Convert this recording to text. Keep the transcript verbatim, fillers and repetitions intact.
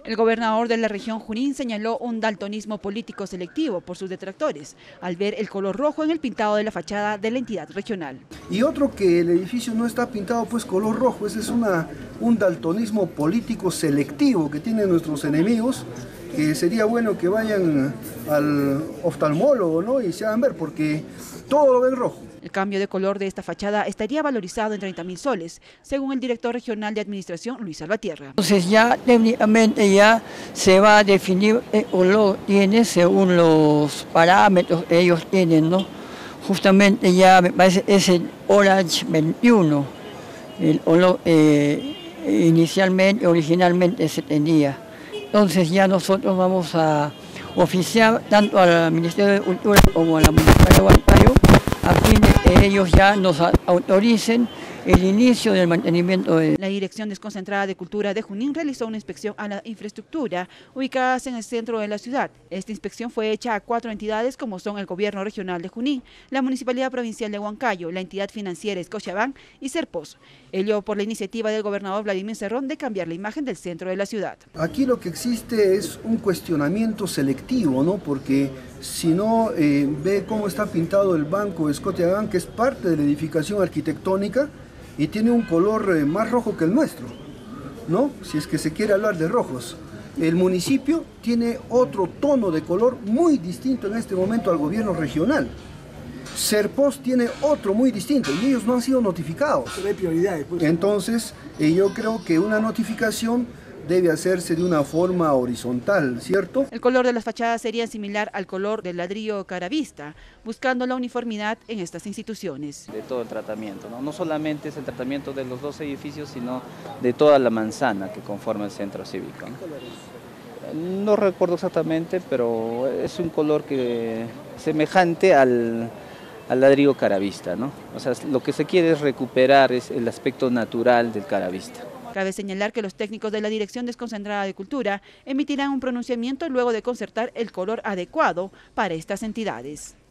El gobernador de la región Junín señaló un daltonismo político selectivo por sus detractores, al ver el color rojo en el pintado de la fachada de la entidad regional. Y otro, que el edificio no está pintado pues color rojo. Ese es una, un daltonismo político selectivo que tienen nuestros enemigos, que sería bueno que vayan al oftalmólogo, ¿no?, y se hagan ver, porque todo lo ven rojo. El cambio de color de esta fachada estaría valorizado en treinta mil soles, según el director regional de administración, Luis Salvatierra. Entonces ya técnicamente ya se va a definir el color, tiene según los parámetros que ellos tienen, ¿no? Justamente ya me parece es el Orange veintiuno, el olor eh, inicialmente, originalmente se tenía. Entonces ya nosotros vamos a oficiar tanto al Ministerio de Cultura como a la Municipalidad de Huancayo, a fin de que ellos ya nos autoricen el inicio del mantenimiento de... La Dirección Desconcentrada de Cultura de Junín realizó una inspección a la infraestructura ubicadas en el centro de la ciudad. Esta inspección fue hecha a cuatro entidades como son el Gobierno Regional de Junín, la Municipalidad Provincial de Huancayo, la entidad financiera Scotiabank y Serpos. Ello por la iniciativa del gobernador Vladimir Cerrón de cambiar la imagen del centro de la ciudad. Aquí lo que existe es un cuestionamiento selectivo, ¿no? Porque si no eh, ve cómo está pintado el banco Scotiabank, que es parte de la edificación arquitectónica, y tiene un color eh, más rojo que el nuestro, ¿no? Si es que se quiere hablar de rojos. El municipio tiene otro tono de color muy distinto en este momento al gobierno regional. Serpos tiene otro muy distinto y ellos no han sido notificados. Pero hay prioridades, pues. Entonces, eh, yo creo que una notificación debe hacerse de una forma horizontal, ¿cierto? El color de las fachadas sería similar al color del ladrillo caravista, buscando la uniformidad en estas instituciones. De todo el tratamiento, ¿no? No solamente es el tratamiento de los dos edificios, sino de toda la manzana que conforma el centro cívico, ¿no? No recuerdo exactamente, pero es un color que semejante al, al ladrillo caravista, ¿no? O sea, lo que se quiere es recuperar es el aspecto natural del caravista. Cabe señalar que los técnicos de la Dirección Desconcentrada de Cultura emitirán un pronunciamiento luego de concertar el color adecuado para estas entidades.